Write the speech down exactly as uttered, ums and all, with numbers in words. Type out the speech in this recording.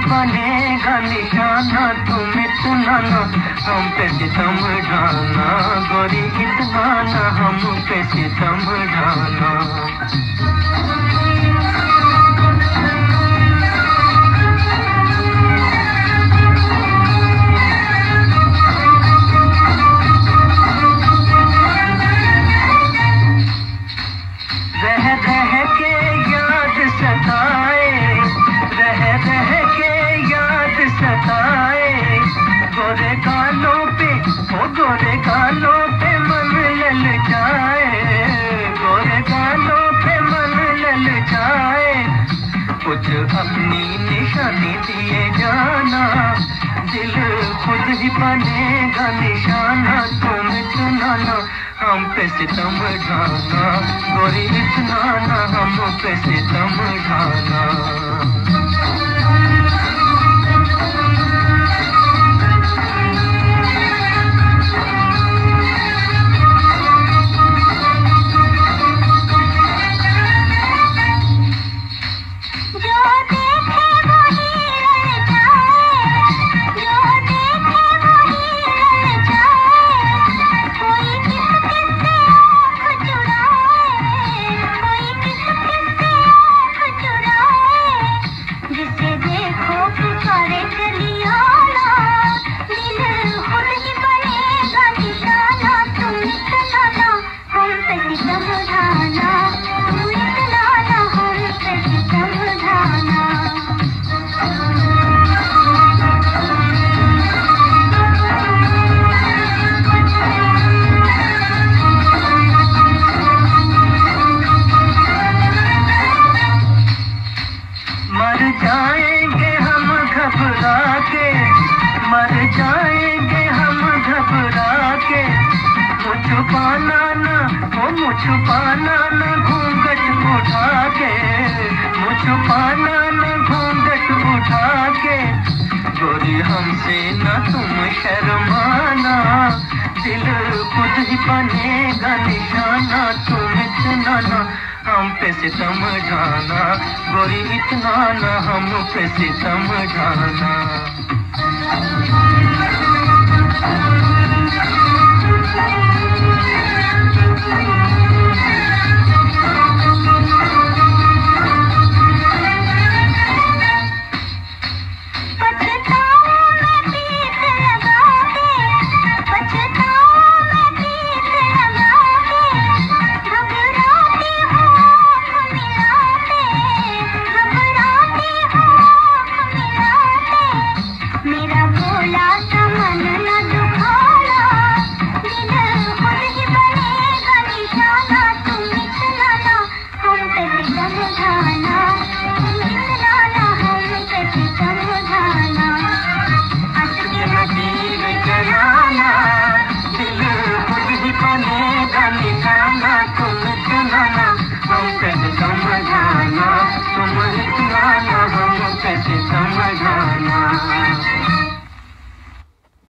बनेगा निशाना, तुम इतना ना हम पे सितम ढाना, गोरी इतना ना हम पे सितम ढाना। रह रह के याद सताए, रह रह के याद सताए, गोरे गालों पे ओ गोरे गालों पे मन लल जाए, गोरे गालों पे मन लल जाए। कुछ अपनी निशानी दिए जाना, दिल खुद ही बनेगा निशाना, तुम इतना ना हम पे सितम ढाना, गोरी इतना ना हम पे सितम ढाना। मर जाएंगे हम घबरा के, मर जाएंगे हम घबरा के, मुझ छुपाना ना ओ मुझ छुपाना ना घूंघट उठा के, मुझ छुपाना ना घूंघट उठा के, गोरी हमसे ना तुम शर्माना, दिल खुद ही बनेगा निशाना, तुम इतना ना हम पे सितम ढाना, गोरी इतना ना हम पे सितम ढाना। तुम इतना ना हम कैसे समझाना।